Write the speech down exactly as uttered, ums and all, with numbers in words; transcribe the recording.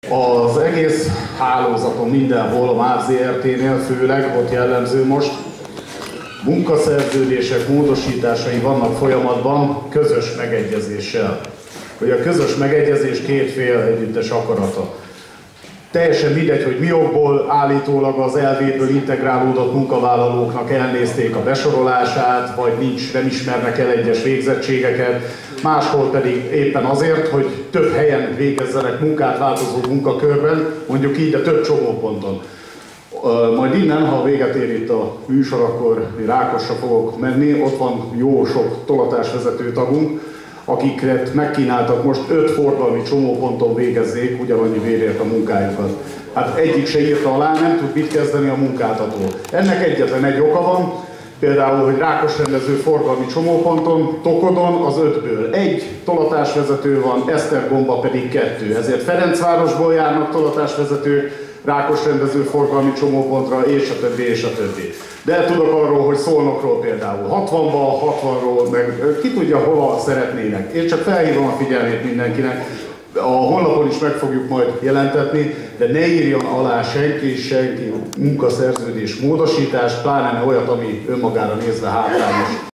Az egész hálózaton mindenhol, a MÁV zé er té-nél főleg, ott jellemző most, munkaszerződések módosításai vannak folyamatban közös megegyezéssel. Hogy a közös megegyezés két fél együttes akarata. Teljesen mindegy, hogy mi okból állítólag az elvéből integrálódott munkavállalóknak elnézték a besorolását, vagy nincs, nem ismernek el egyes végzettségeket, máshol pedig éppen azért, hogy több helyen végezzenek munkát változó munkakörben, mondjuk így, de több csomóponton. Majd innen, ha véget ér itt a műsor, akkor Rákosra fogok menni, ott van jó sok tolatásvezető tagunk, akiket megkínáltak most öt forgalmi csomóponton végezzék ugyanannyi bérért a munkájukat. Hát egyik se írta alá, nem tud mit kezdeni a munkáltató. Ennek egyetlen egy oka van, például, hogy Rákos rendező forgalmi csomóponton, Tokodon az ötből egy tolatásvezető van, Esztergomba pedig kettő. Ezért Ferencvárosból járnak tolatásvezetők Rákos rendező forgalmi csomópontra, és a többi, és a többi. De tudok arról, hogy Szolnokról például hatvanba, hatvanról, meg ki tudja, hova szeretnének. Én csak felhívom a figyelmét mindenkinek. A honlapon is meg fogjuk majd jelentetni, de ne írjon alá senki, senki munkaszerződés módosítást, pláne olyat, ami önmagára nézve hátrányos.